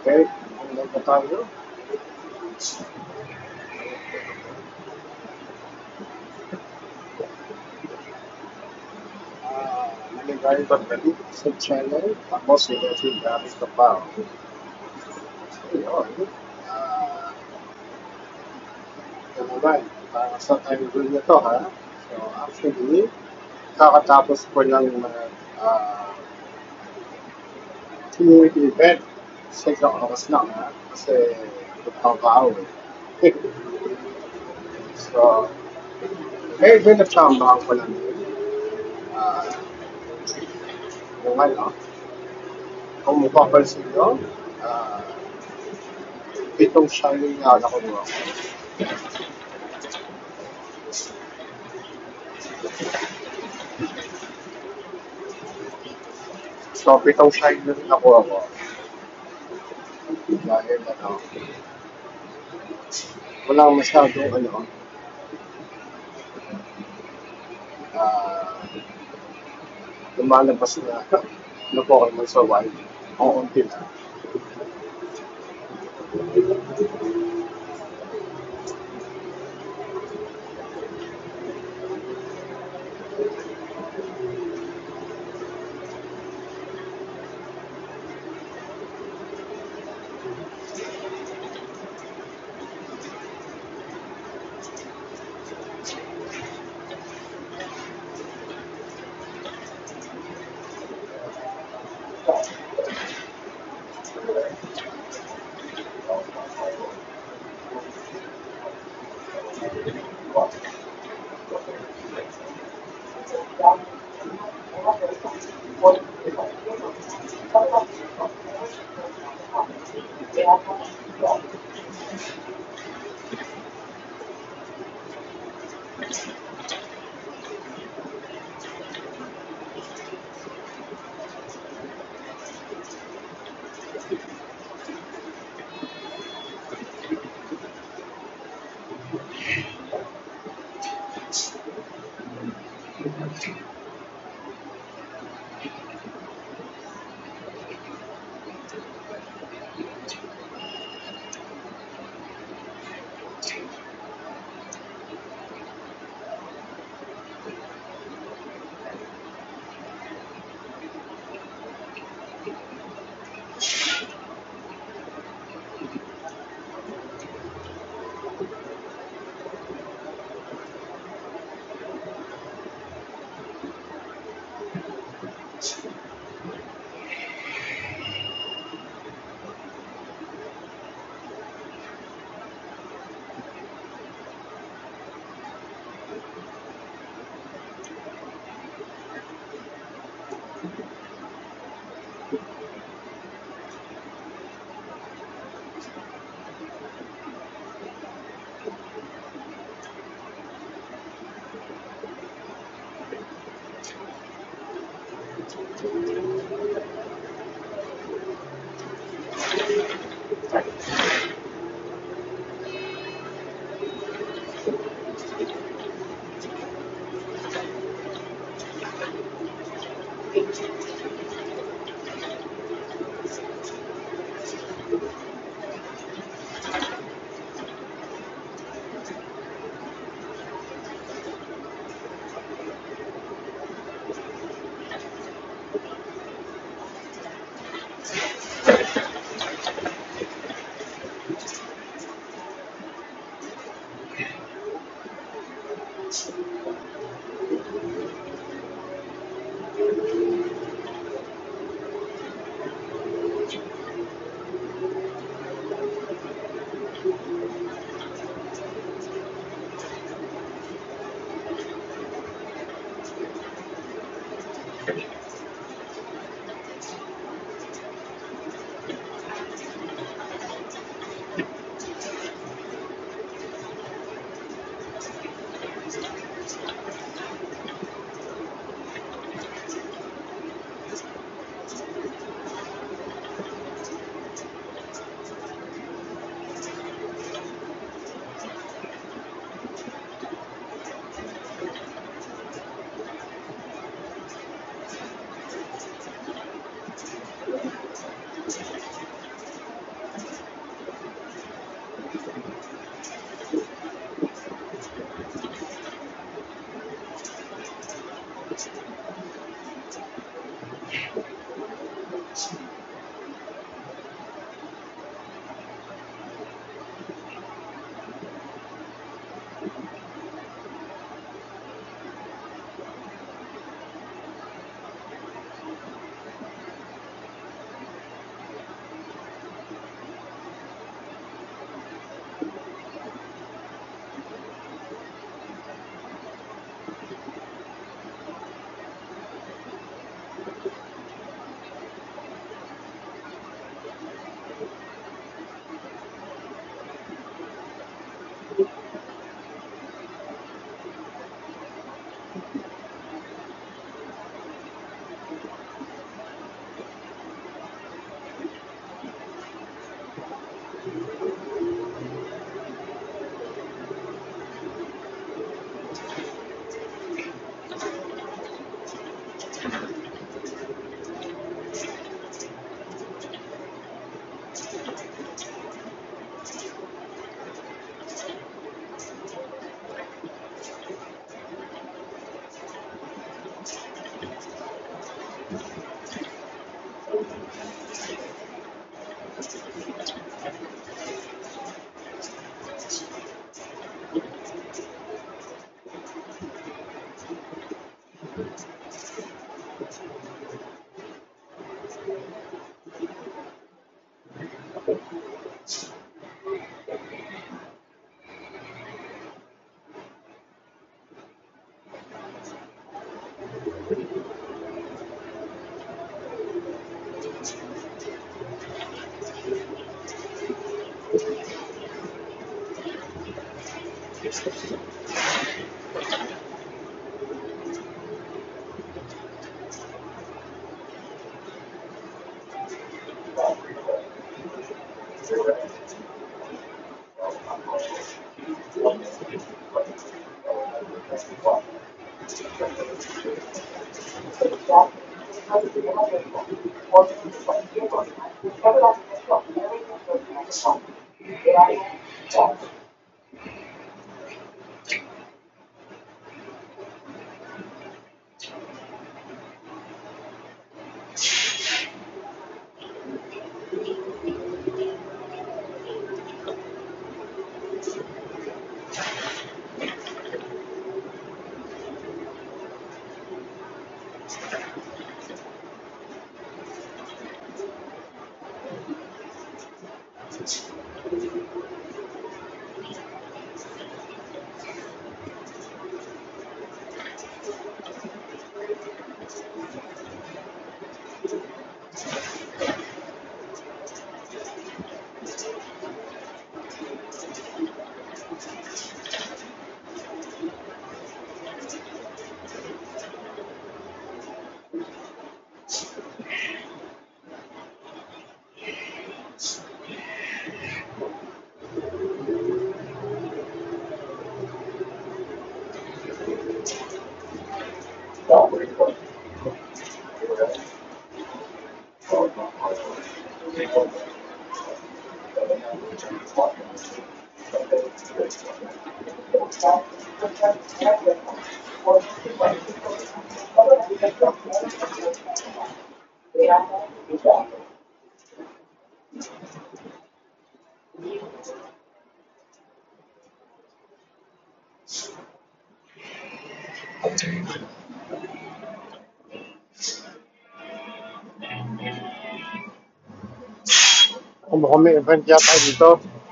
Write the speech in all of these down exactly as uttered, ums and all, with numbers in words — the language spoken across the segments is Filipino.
Okay, ano ba tayo? Ah, Nalagay ba balik sa channel? Tapos i-edit gamit ka pa. Ayun. Ah, Ito naman, para sa time rule na to ha. So actually, kakatapos ko lang mag ah, community event. Sa isang oras lang ha. Kasi nagpapaaw eh. So, medyo na-chamba ko lang yun. Ah, yung ano, kung mapapansin nyo, ah, itong shining na nakuha ko. So, pitong shine na nakuha ko. Dahil ano, walang masyadong ano, ah, lumalabas na na Pokemon sa wild. Ang unti na. Kung baka may event yata dito.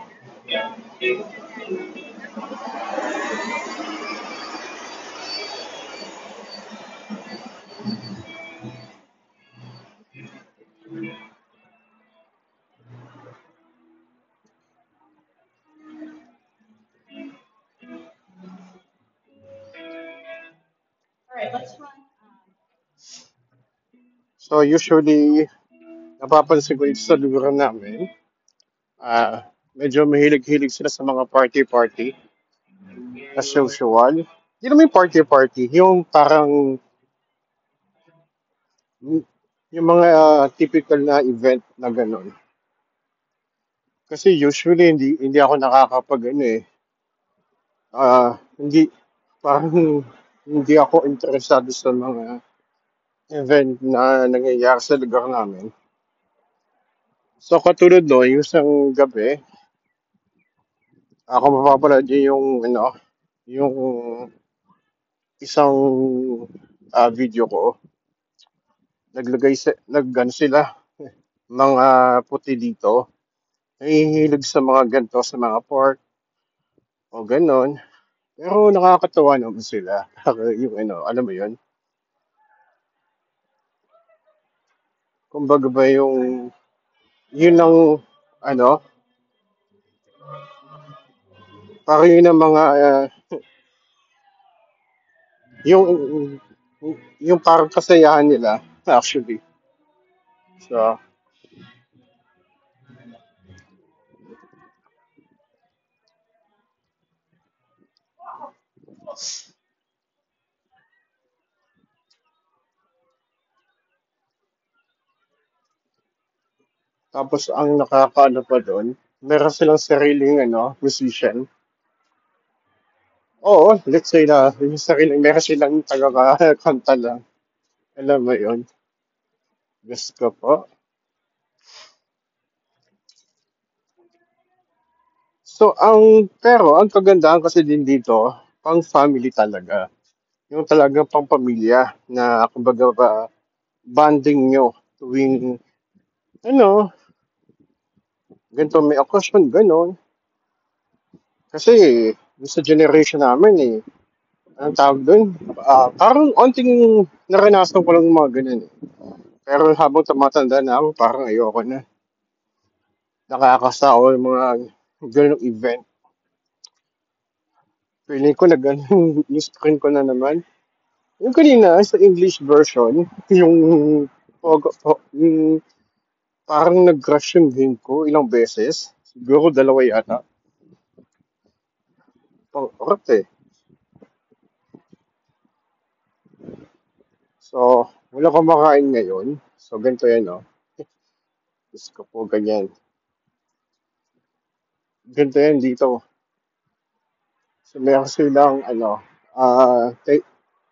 So usually, napapansin ko ito sa lugar namin, ah medyo mahilig-hilig sila sa mga party-party as usual. Hindi naman yung party-party, yung parang mm, yung mga ah, typical na event na gano'n. Kasi usually hindi hindi ako nakakapag ano eh, ah hindi parang hindi ako interesado sa mga event na nangyayari sa lugar namin. So katulad no, yung isang gabi, ako mapapanood yun yung ano, yung isang ah, video ko, naglagay sa, naggan sila, mga puti dito, nahihilig sa mga ganito, sa mga pork, o ganon. Pero nakakatawa naman sila. Yung ano, alam mo yun? Kumbaga ba yung, yun ang, ano, parang yun ang mga, ah, yung, yung parang kasayahan nila, actually. So, tapos ang nakakaano pa doon, meron silang sariling, ano, musician. Oo, let's say na, yung sariling, meron silang taga-kanta lang. Alam mo yun? Gusto ko po. So, ang, pero, ang kagandahan kasi din dito, pang family talaga. Yung talagang pang pamilya na, kumbaga ba, bonding nyo tuwing, ano, ganito may occasion, ganon. Kasi, yung sa generation namin eh, anong tawag doon? Ah, parang onting naranasan ko lang yung mga ganun eh. Pero habang tumatanda na ako, parang ayoko na. Nakakasawa yung mga ganung event. Feeling ko nag ano, yung screen ko na naman. Yung kanina sa English version, yung Pogo, po, yung parang nag-crash yung game ko ilang beses. Siguro dalawa yata. Pang orat eh. So, wala akong makain ngayon. So, ganito yan, no? Diyos ko po, ganyan. Ganito yan dito. So, meron silang, ano, ah, ta-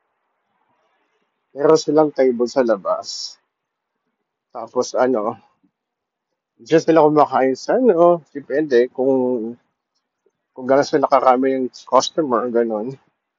meron silang table sa labas. Tapos, ano, diyan sila kumakain sa, ano, depende kung, kung gano'n sila nakarami yung customer, gano'n.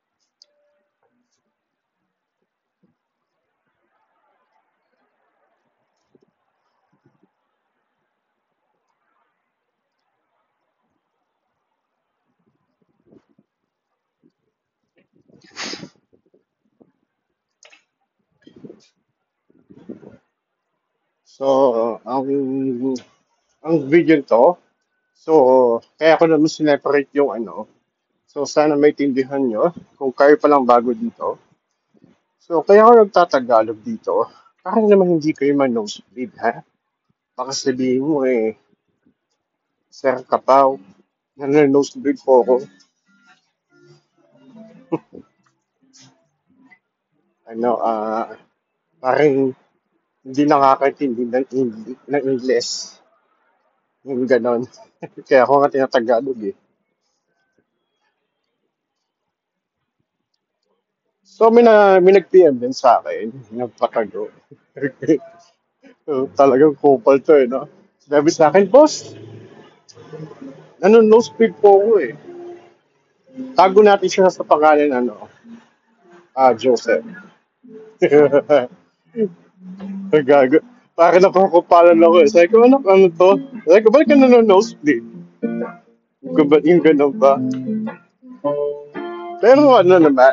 So, ang, ang video to, so, kaya ko naman sineparate yung, ano, so, sana maintindihan nyo kung kayo palang bago dito. So, kaya ako nagtatagalog dito. Para naman hindi kayo man-nosebleed, ha? Baka sabihin mo eh, Sir Kapaw, nanonosebleed po ako. Ano, ah, parang hindi nakakaintindi ng, Eng- ng English. Yung ganon. Kaya ako nga tinatagalog eh. So, may, na, may nag-P M din sa akin, nagpatago. So, talagang kupal to eh, no? Sabi sa akin, boss, nanonosebleed po ako eh. Tago natin siya sa pangalan, ano, ah, Joseph. Gago. Parang napakupalan ako eh. Sabi ko, ano, ano to? Sabi ko, bakit ka nanonosebleed? Yung, gaba- yung ganun ba? Pero ano naman,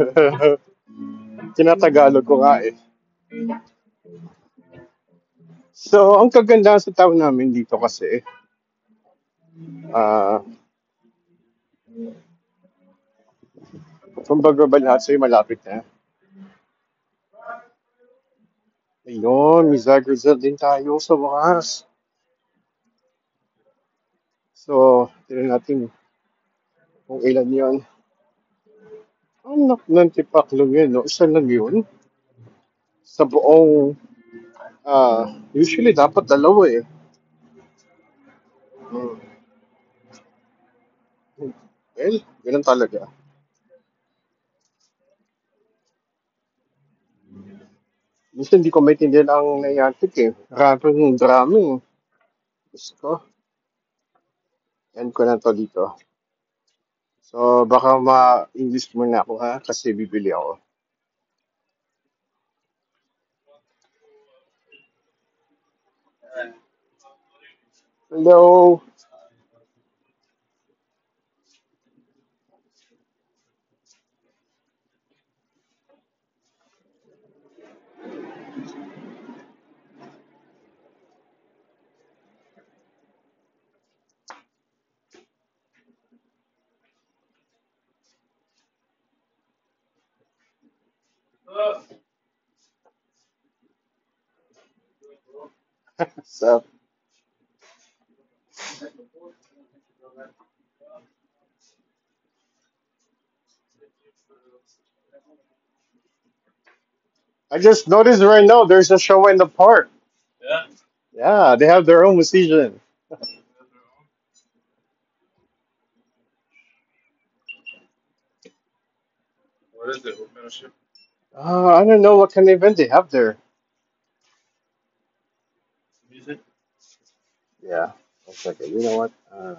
tinatagalog ko nga eh. So, ang kagandahan sa town namin dito kasi, ah, kumbaga ba lahat sa'yo malapit na? Ayun, may Zagrazil din tayo sa wakas. So, tignan natin kung ilan yon. Anak ng tipaklong yun, no? Isa lang yun. Sa buong, ah, usually dapat dalawa eh. Hmm. Well, ganun talaga. Minsan hindi ko maintindihan ang nangyayari eh. Maraming drama eh. Diyos ko, end ko na to dito. So, baka ma-English muna ako ha, kasi bibili ako. Hello! So, I just noticed right now there's a show in the park. Yeah, they have their own musician. Uh, I don't know what kind of event they have there. Yeah, that's okay. You know what? Uh,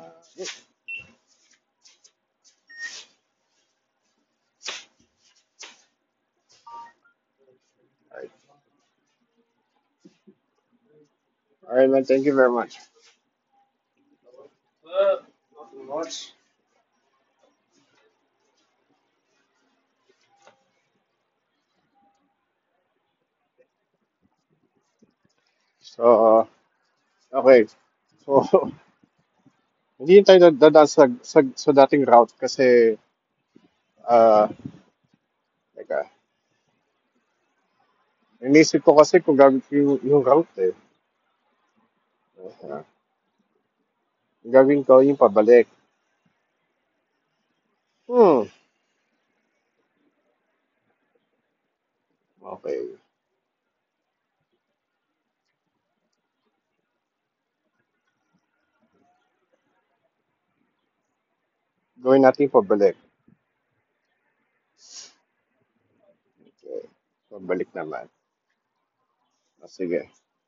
all right, all right, man. Thank you very much. So, uh, okay. So, hindi tayo dadaan sa, sa, sa dating route kasi Ah, teka. Inisip ko kasi kung gagawin ko yung, yung route eh. Ah, gagawin ko yung pabalik. Hmm, okay. Gawin natin yung pabalik. Okay. Pabalik naman. Ah, sige.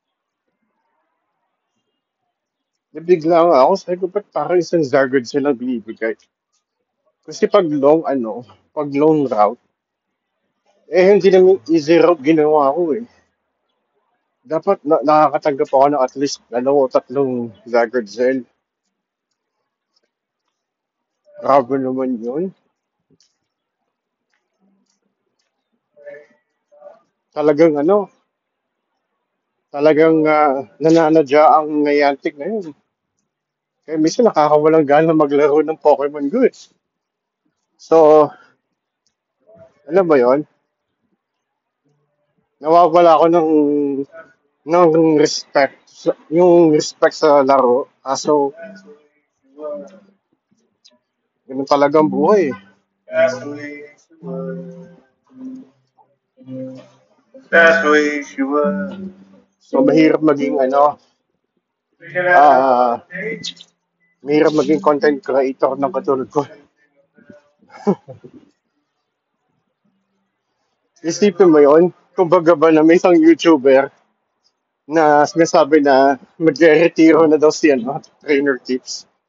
Nabigla nga ako. Sabi ko, ba't parang isang Zargod silang binibigay? Kasi pag long, ano, pag long route, eh hindi naman easy route ginawa ko eh. Dapat na nakakatanggap ako ng at least dalawa o tatlong Zargod Zel. Grabe naman yun. Talagang ano, talagang ah, nananadya ang Niantic na yun. Kaya minsan nakakawalang gana maglaro ng Pokemon Go eh. So, alam mo yon, nawawala ako ng ng respect sa- yung respect sa laro. Kaso, ganun talagang buhay eh. That's the way she was. That's the way she was. So, mahirap maging ano, ah, mahirap maging content creator ng katulad ko. Isipin mo yon, kumbaga ba na may isang YouTuber na sinasabi na magre-retiro na daw si ano, trainer tips.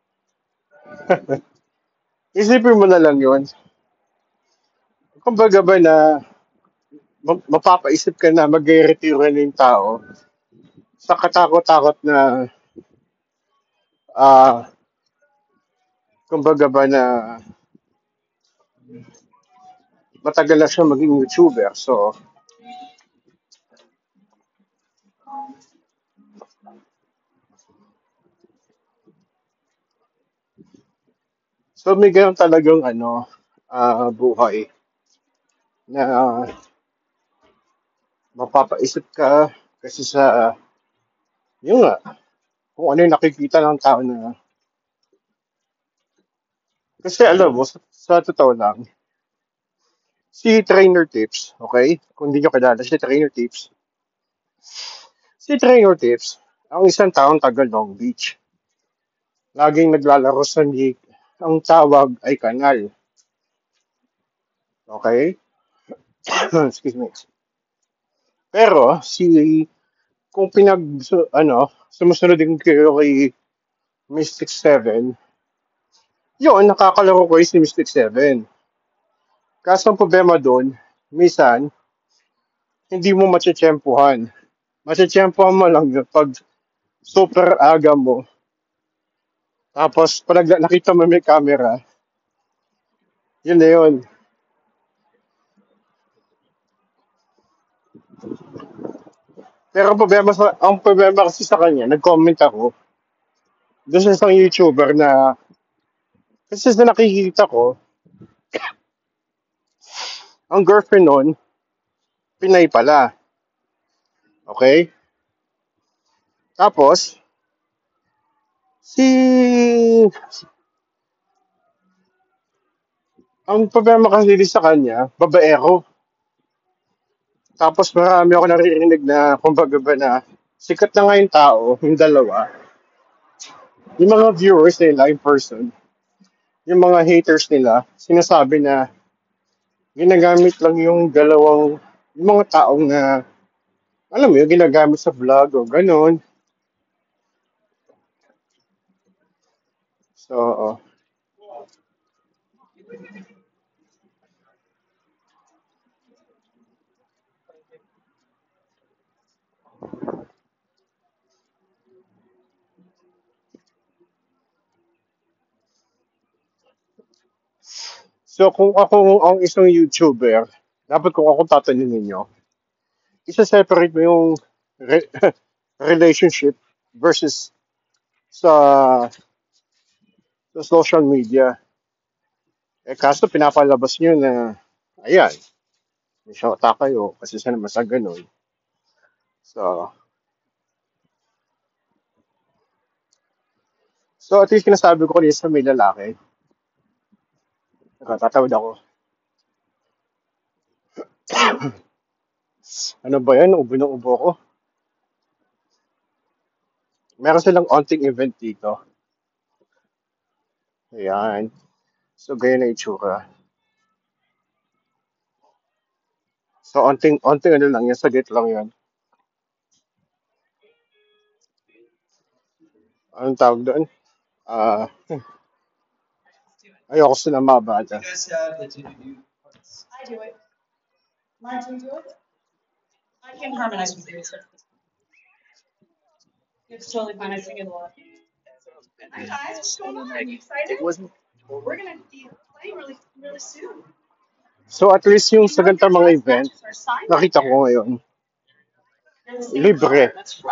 Isipin mo na lang yon. Kumbaga ba na ma- mapapaisip ka na magre-retiro na yung tao sa katakot-takot na ah kumbaga ba na matagal na siya maging YouTuber. So, so may ganun talagang ano, ah buhay na mapapaisip ka kasi sa yun nga, kung ano yung nakikita ng tao na kasi alam mo, sa, sa totoo lang, si Trainer Tips, okay? Kung hindi nyo kilala, si Trainer Tips. Si Trainer Tips, ang isang taong taga Long Beach. Laging naglalaro sa league. Ang tawag ay kanal. Okay? Excuse me. Pero, si, kung pinag, su- ano, sumusunod din kayo kay Mystic Seven, yun, nakakalaro ko si Mystic Seven. Kaso ang problema doon, minsan, hindi mo machechempuhan. Machechempuhan mo lang yun pag super aga mo. Tapos, pag nag- nakita mo may camera, yun na yun. Pero ang problema, sa, ang problema kasi sa kanya, nag-comment ako, doon sa isang YouTuber na, kasi sa nakikita ko, ang girlfriend nun, Pinay pala. Okay? Tapos, si... Ang problema kasi sa kanya, babaero. Tapos marami ako naririnig na, kumbaga ba na, sikat na nga yung tao, yung dalawa. Yung mga viewers nila in person, yung mga haters nila, sinasabi na ginagamit lang yung dalawang, yung mga taong na, alam mo yung ginagamit sa vlog o ganon. So, so kung ako ang isang YouTuber, dapat kung ako tatanungin nyo, isa-separate mo yung re- relationship versus sa, sa social media. Eh kaso pinapalabas nyo na, ayan, may shota kayo kasi sa naman sa ganun. So, so at least kinasabi ko kanina sa may lalaki, nakatatawad ako. Ano ba yan? Ubo na ubo ko. Meron silang onting event dito. Ayan. So, ganyan na itsura. So, onting, onting ano lang yan, saglit lang yan. Anong tawag doon? Ah, ayoko sila mabata. So, at least yung sa ganitong mga event, nakita ko ngayon, libre.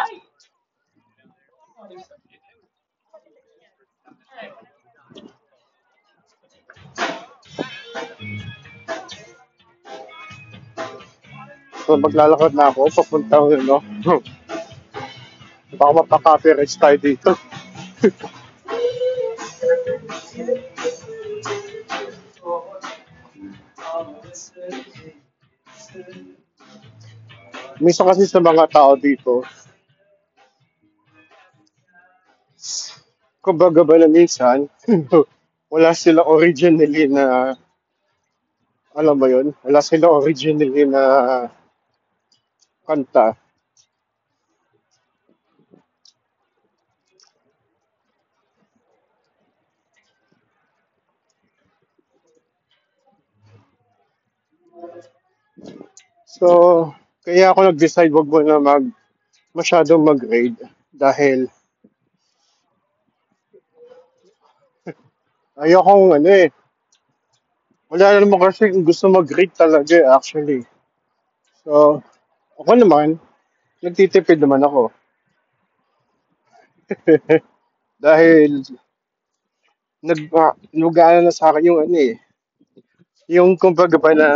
So, maglalakad na ako, papunta ko, no? Baka mapaka-copyright tayo dito. Minsan kasi sa mga tao dito, kumbaga ba na minsan, wala sila originally na, alam mo yun, wala sila originally na kanta. So, kaya ako nag-decide wag mo na mag, masyadong mag-grade dahil ayokong ano eh, wala na naman kasi gusto mag-grade talaga eh, actually. So, ako naman, nagtitipid naman ako. Dahil nag uh, nugana na sa akin yung ano eh, yung kumbaga ba na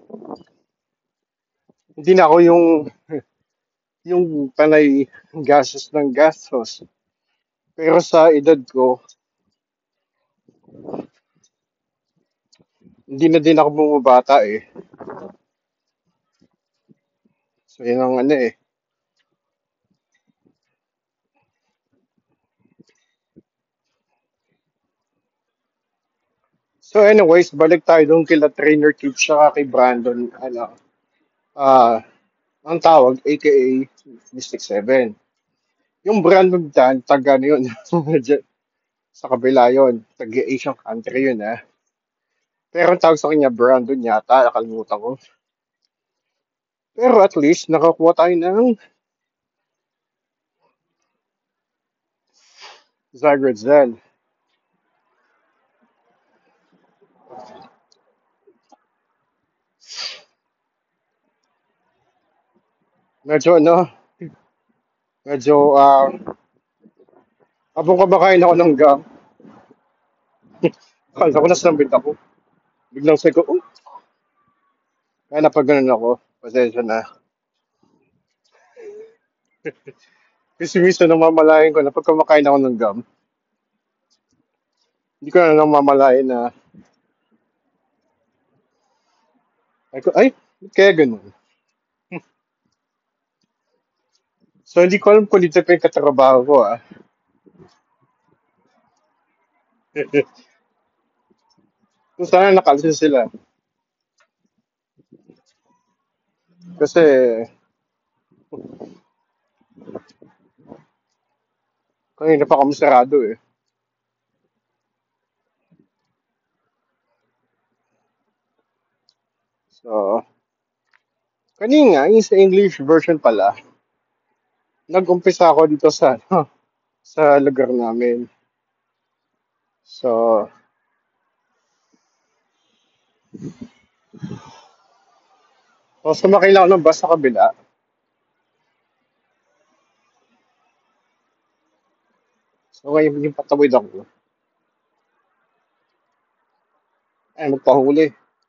hindi na ako yung yung panay gastos ng gastos. Pero sa edad ko, hindi na din ako bumabata eh. So yun ang ano eh. So anyways, balik tayo dun kila Trainer Kid siya kay Brandon, ano, ah, ang tawag, aka Mystic Seven. Yung Brandon Dan, taga ano yun, dyan sa kabila yun, taga Asian country yun ah. Pero ang tawag sa kanya, Brandon yata, nakalimutan ko. Pero at least, nakakuha tayo ng Zagrezel. Medyo ano, medyo, ah, habang kumakain ako ng gum, akala ko nasambit ako. Biglang sabi ko, oh, kaya napag ganun ako, pasensya na. Kasi minsan namamalayan ko na pag kumakain ako ng gum, hindi ko na namamalayan na, ay, ko, ay, ba't kaya ganun? So, hindi ko alam kung dito pa yung katrabaho ko, ah. Kung sana nakalsin sila. Kasi, kanina pa kami sarado, eh. So, kanina, yung sa English version pala, nag-umpisa ako dito sa, ano, sa lugar namin. So, so sumakay lang ako ng bus sa kabila. So, ngayon yung patawid ako. Ay, magpahuli.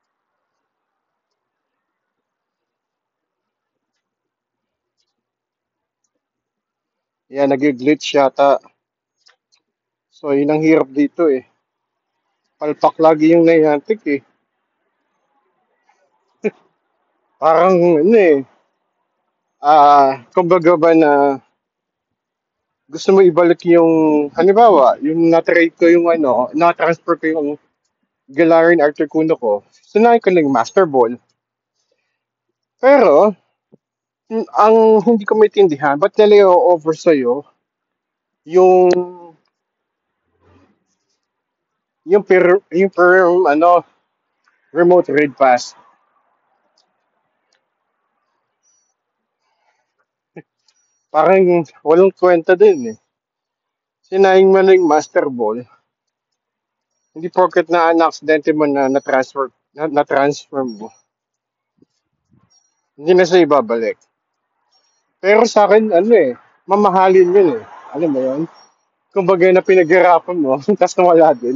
Yan, nag-glitch yata. So, yun ang hirap dito eh. Palpak lagi yung naihantik eh. Parang, ano eh, ah, kumbaga ba na gusto mo ibalik yung, halimbawa, yung na-trade ko yung ano, na-transfer ko yung Galarin Arthur Kuno ko, sinabi ko lang yung Master Ball. Pero, mm, ang hindi ko maintindihan, ba't nila i-offer sa'yo yung, yung per, yung per, ano, remote raid pass. Parang walang kwenta din eh. Sinaing mo na yung Master Ball, hindi porket na na-aksidente mo na na-transfer, na, na-transfer mo, hindi na siya ibabalik. Pero sa akin, ano eh, mamahalin yun eh. Alam mo yun? Kumbaga na pinaghirapan mo, tapos nawala din.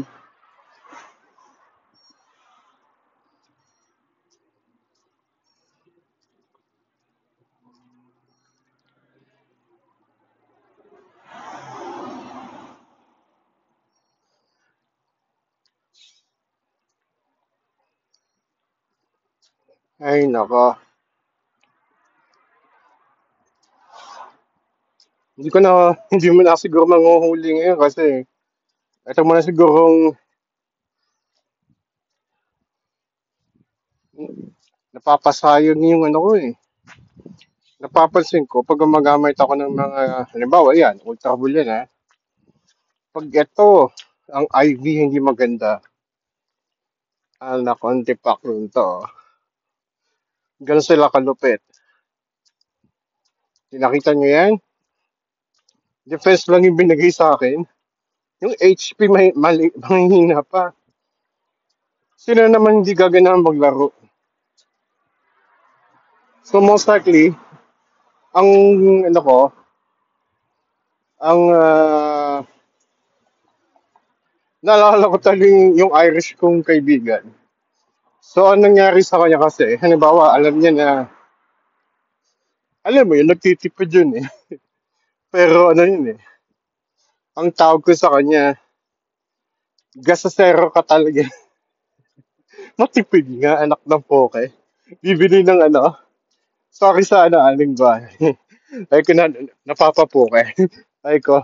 Ay, nako. Hindi ko na, hindi mo na siguro manguhuli ngayon kasi ito mo na sigurong napapasayang yung ano ko eh. Napapansin ko, pag gumagamit ako ng mga, halimbawa yan, ultra bull yan ha. Pag ito, ang I V hindi maganda, ah, nakontipak rin to. Ganun sila kalupit. Tinakita nyo yan? Defense lang yung binigay sa akin. Yung H P may, mali, mahihina pa. Sino naman hindi gaganahan maglaro? So most likely, ang ano ko, ang ah, naalala ko talaga yung, yung Irish kong kaibigan. So ang nangyari sa kanya kasi, halimbawa, alam niya na, alam mo yun, nagtitipid yun eh. Pero ano yun eh, ang tawag ko sa kanya, gasasero ka talaga. Matipid nga, anak ng poke. Bibili ng ano, sorry sa ano, aling ba? Ay ko na, napapapoke. Ay ko,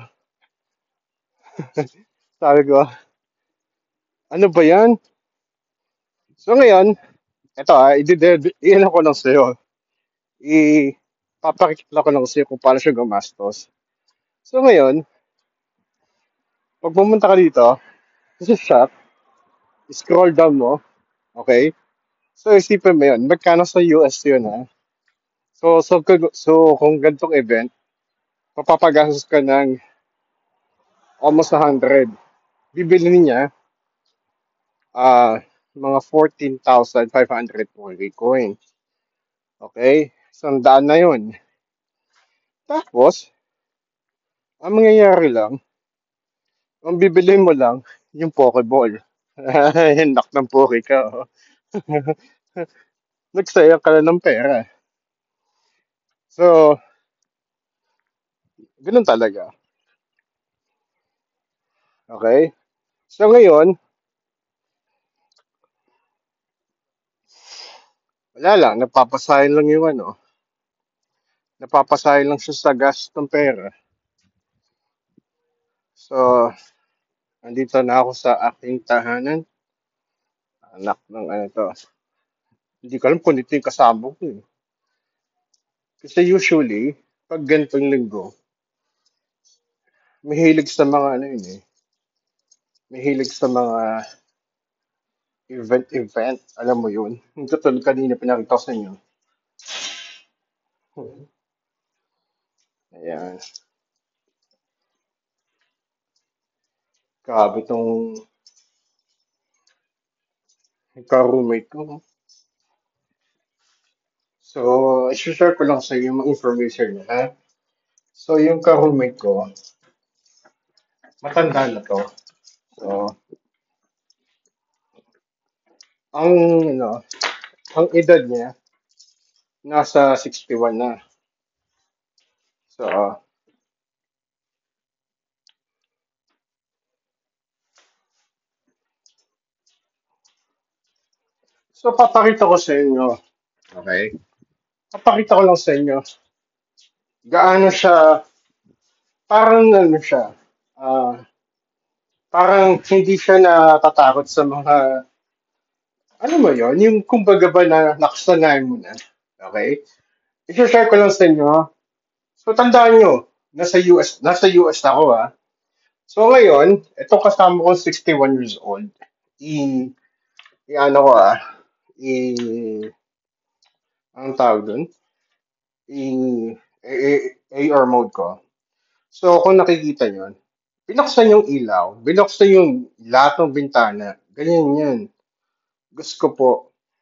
sabi ko, ano ba yan? So ngayon, eto ah, i-de- iyan ko lang sa'yo. I, papakita ko lang sa'yo kung paano siya gumastos. So ngayon, pag pumunta ka dito, sa shop, scroll down mo, okay? So isipin mo yun, magkano sa U S yun ha? So, so, kung- so kung ganitong event, mapapagastos ka ng almost one hundred. Bibili niya, ah, mga fourteen thousand five hundred Poly coin. Okay? Sandaan na yun. Tapos, ang mangyayari lang, ang bibili mo lang, yung Pokeball. Hinak ng Poke ka. Oh. Nagsayang ka na ng pera. So, ganun talaga. Okay? So ngayon, wala lang, napapasayang lang yung ano, napapasayang lang siya sa gas ng pera. So, andito na ako sa aking tahanan. Anak ng ano to. Hindi ko alam kung dito yung kasama ko eh. Kasi usually, pag ganitong linggo, mahilig sa mga ano yun eh. Mahilig sa mga event-event. Alam mo yun. Yung katulad kanina pinakita ko sa inyo. Hmm. Ayan. Grabe tong ka-roommate ko. So, i-share ko lang sa iyo yung mga information niya. Ha? So, yung ka-roommate ko, matanda na to. So, Ang, ano, ang edad niya, nasa sixty one na. So, ah, so papakita ko sa inyo, okay? Papakita ko lang sa inyo, gaano siya, parang ano siya, ah, parang hindi siya natatakot sa mga, ano mo yon yung kumbaga ba na nakasanayan mo na, okay? I-share ko lang sa inyo, so tandaan nyo, nasa U S, nasa U S ako ah. So ngayon, ito kasama ko sixty one years old. I, i ano ko ah, i, anong tawag dun? I, A, A, AR mode ko. So kung nakikita nyo, binuksan yung ilaw, binuksan yung lahat ng bintana. Ganyan yan. Gusto ko po,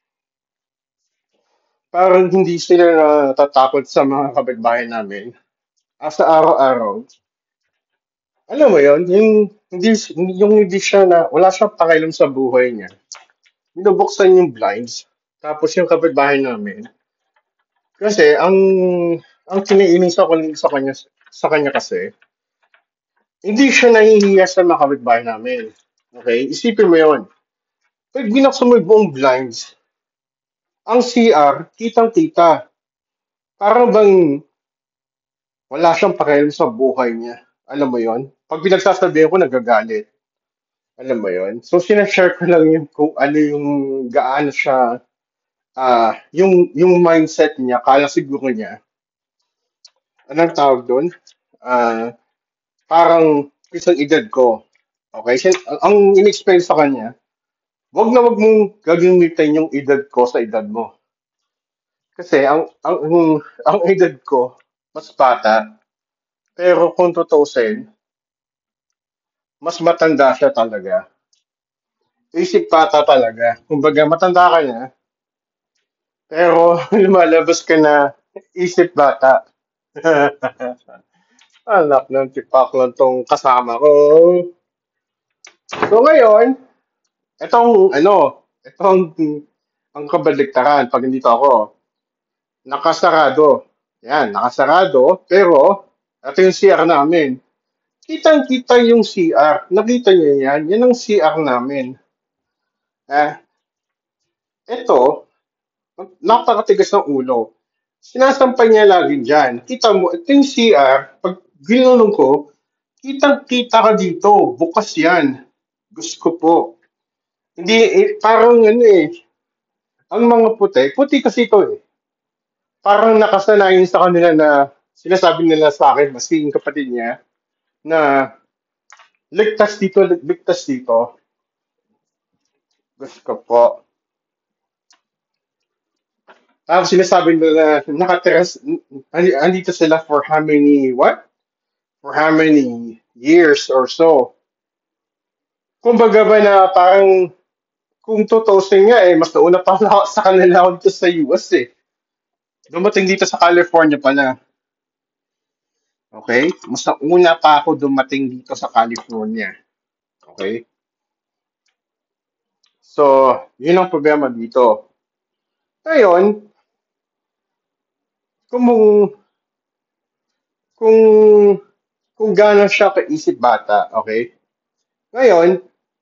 parang hindi sila natatakot sa mga kapitbahay namin. Ah, sa araw-araw, alam mo yon yung hindi, yung hindi siya na, wala siyang pakialam sa buhay niya. Binubuksan yung blinds, tapos yung kapitbahay namin. Kasi ang ang kiniinis ko lang sa kanya sa kanya kasi, hindi siya nahihiya sa mga kapitbahay namin. Okay? Isipin mo yon. Pag binuksan mo yung buong blinds, ang C R, kitang-kita. Parang bang wala siyang pakialam sa buhay niya. Alam mo yon? Pag pinagsasabihan ko, nagagalit. Alam mo yon? So, sinashare ko lang yung kung ano yung gaano siya, ah, yung, yung mindset niya, kala siguro niya, anong tawag doon? Ah, parang isang edad ko. Okay? Sin- ang ang in-explain sa kanya, wag na wag mong gagamitin yung edad ko sa edad mo. Kasi ang ang ang, ang edad ko mas bata, pero kung tutuusin, mas matanda siya talaga. Isip bata talaga. Kumbaga matanda ka na, pero lumalabas ka na isip bata. Anak ng tipak lang tong kasama ko. So ngayon, itong ano, itong ang kabaligtaran pag nandito ako, nakasarado. Yan, nakasarado, pero ito yung C R namin. Kitang-kita yung C R. Nakita niyo yan? Yan ang C R namin. Eh, ito, napakatigas ng ulo. Sinasampay niya lagi dyan. Kita mo, ito yung C R. Pag ginulong ko, kitang-kita ka dito. Bukas yan. Gusto ko po. Hindi, eh, parang ano eh. Ang mga puti, puti kasi ito eh. Parang nakasanayan sa kanila na sinasabi nila sa akin, maski yung kapatid niya, na ligtas dito, ligtas dito. Gusto ko po. Tapos sinasabi nila na nakatira, andi- andito sila for how many, what? For how many years or so. Kumbaga ba na parang kung tutusin nga eh, mas nauna pa ako sa kanila ako dito sa U S eh. Dumating dito sa California pala. Okay? Mas nauna pa ako dumating dito sa California. Okay? So, yun ang problema dito. Ngayon, kung kung kung gaano siya kaisip bata, okay? Ngayon,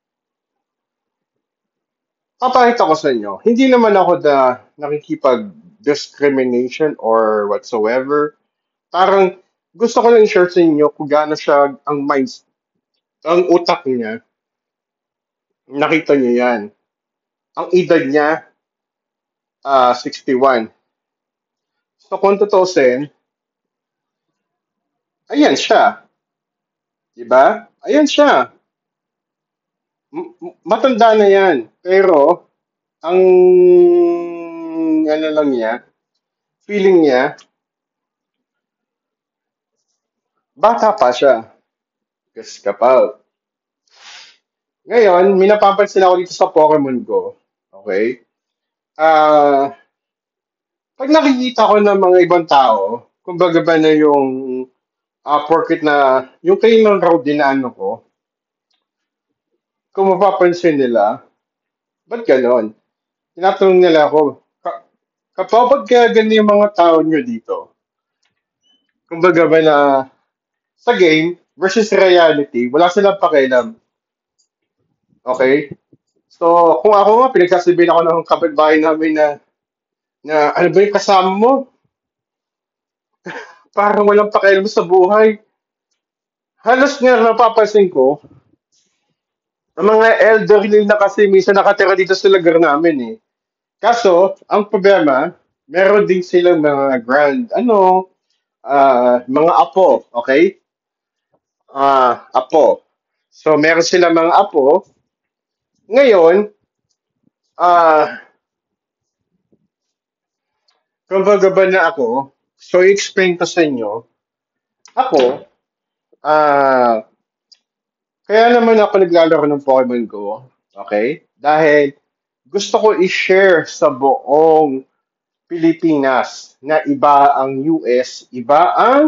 papakita ko sa inyo, hindi naman ako na nakikipag-discrimination or whatsoever. Parang gusto ko lang i-share sa inyo kung gaano siya ang minds, ang utak niya. Nakita niyo yan. Ang edad niya, ah sixty one. So kung tutusin, ayan siya. Diba? Ayan siya. M- m- matanda na yan. Pero, ang ano lang niya, feeling niya, bata pa siya. Kasi kapal. Ngayon, may napapansin ako dito sa Pokemon Go. Okay? Ah, pag nakikita ko ng mga ibang tao, kumbaga ba na yung ah porket na yung kayo ng road din na ano ko, kung mapapansin nila, ba't ganon? tinatanong nila ako, "Ka- kapag kaya ganyan yung mga tao nyo dito, kumbaga ba na sa game versus reality, wala silang pakialam. Okay? So, kung ako nga, pinagsasabihin ako ng kapitbahay namin na, na ano ba yung kasama mo? Parang walang pakialam sa buhay. Halos nga napapansin ko, ang mga elderly na kasi minsan nakatira dito sa lugar namin eh. Kaso, ang problema, meron din silang mga grand, ano, ah, mga apo, okay? Ah, apo. So, meron silang mga apo. Ngayon, ah, kumbaga ba na ako, so i-explain ko sa inyo, ako, ah, kaya naman ako naglalaro ng Pokemon Go, okay? Dahil gusto ko i-share sa buong Pilipinas na iba ang U S, iba ang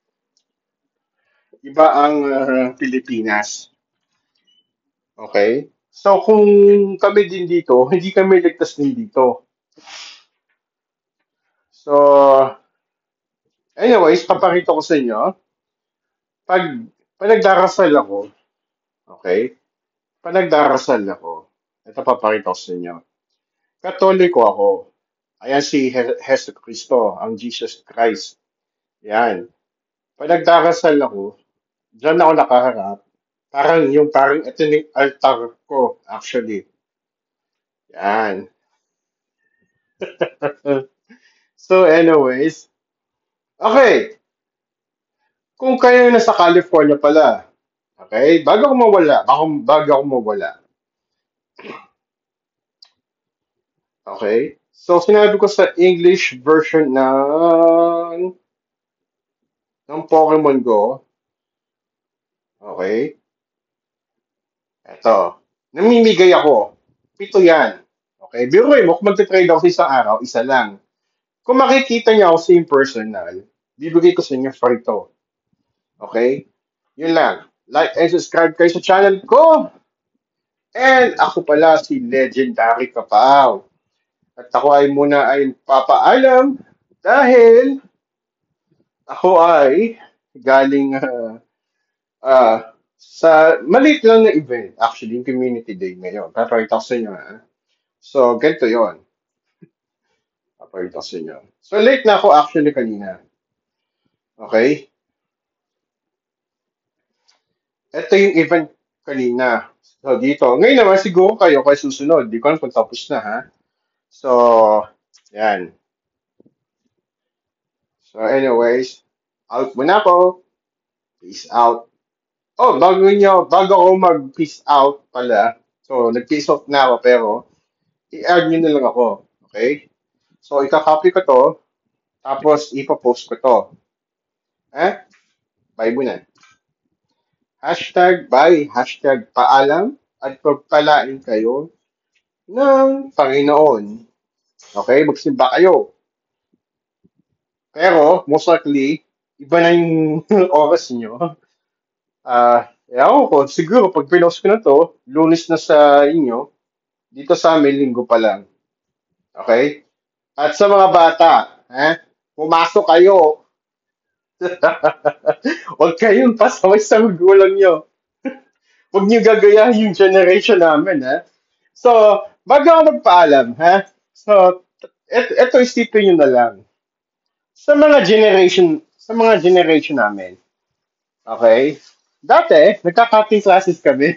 iba ang ah, Pilipinas. Okay? So kung kami din dito, hindi kami ligtas din dito. So anyways, papakita ko sa inyo, pag, pag nagdarasal ako, okay? Pag nagdarasal ako, ito papakita ko sa inyo. Katoliko ako. Ayan si He- Heso Kristo, ang Jesus Christ. Yan. Pag nagdarasal ako, diyan ako nakaharap. Parang yung parang ito yung altar ko, actually. Yan. So anyways, okay. Kung kayo nasa California pala, okay? Bago ako mawala, bago, bago ako mawala, okay? So sinabi ko sa English version ng ng Pokemon Go, okay? Eto, namimigay ako. Pito yan. Okay, biruin mo, kung magte-trade ako sa isang araw, isa lang. Kung makikita niya ako sa in personal, bibigay ko sa inyo for ito. Okay? Yun lang. Like and subscribe kayo sa channel ko. And ako pala si Legendary Kapaw. At ako ay muna ay papaalam dahil ako ay galing ah, ah, sa maliit lang na event. Actually, yung Community Day ngayon. Papakita ko sa inyo. Ha? So, ganito yon. Papakita ko sa inyo. So, late na ako actually kanina. Okay? Ito yung event kanina. So, dito. Ngayon naman, siguro kayo kay susunod. Di ko alam kung tapos na, ha? So, yan. So, anyways, out muna ako. Peace out. Oh, bago nyo, bago ako mag-peace out pala. So, nag-peace out na ako, pero i-add nyo na lang ako. Okay? So, ika-copy ko to, tapos ipa-post ko to. Eh? Bye muna. Hashtag bye, hashtag paalam, at pagpalain kayo ng Panginoon. Okay? Magsimba kayo. Pero, most likely, iba na yung oras nyo. Ah, ewan ko, siguro pag pinost ko na to, lunes na sa inyo, dito sa amin, linggo pa lang. Okay? At sa mga bata, eh, pumasok kayo. Huwag kayong pasaway sa magulang nyo. Huwag nyo gagayahin yung generation namin, ha? So, bago ako magpaalam, ha? So, et- eto isipin nyo na lang. Sa mga generation, sa mga generation namin, okay? Dati, nagka-cutting classes kami.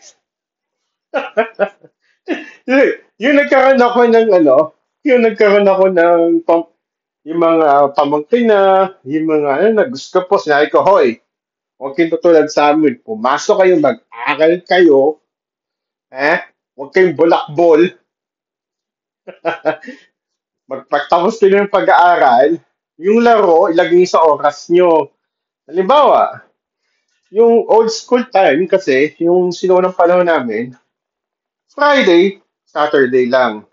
yung, yung nagkaroon ako ng ano, yung nagkaroon ako ng pam, yung mga pamangkin na, yung mga ano, na gusto po, sinabi ko, hoy, huwag kayong tutulad sa amin, pumasok kayo, mag-aral kayo, eh, huwag kayong bulakbol, magpagtapos kayo ng pag-aaral, yung laro, ilagay niyo sa oras nyo. Halimbawa, yung old school time kasi, yung sinuunang panahon namin, Friday, Saturday lang.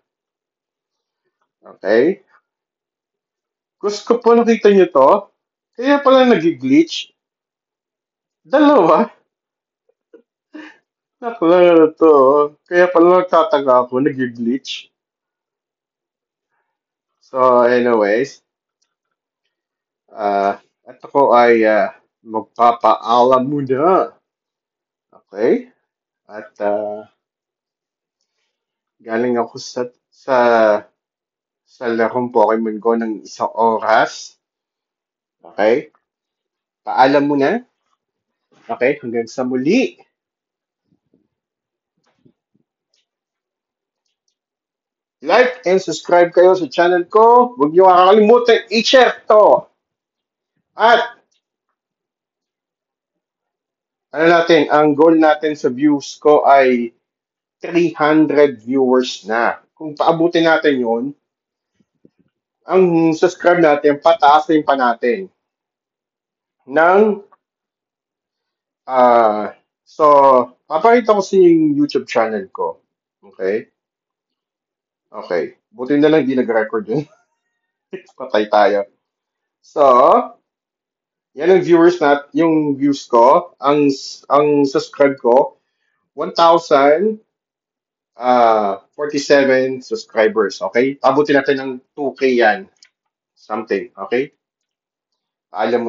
Okay? Gusto ko po nakita nyo to. Kaya pala nag-glitch. Dalawa. Naku, to. Kaya pala nagtataga ako, nag-glitch. So, anyways, ah at ako ay ah, magpapaalam muna. Okay? At ah, galing ako sa sa sa larong Pokemon Go ng isang oras. Okay? Paalam muna. Okay? Hanggang sa muli. Like and subscribe kayo sa channel ko. Huwag niyo kakalimutan i-share to. At ano natin, ang goal natin sa views ko ay three hundred viewers na. Kung paabutin natin yon, ang subscribe natin, pataasin pa natin ng ah so, papakita ko sa yung YouTube channel ko. Okay? Okay. Buti na lang di nag-record yun. Patay tayo. So, yan ang viewers nat, yung views ko, ang ang subscribe ko, one thousand uh, forty-seven subscribers. Okay? Pabuti natin ng two K yan. Something. Okay? Paalam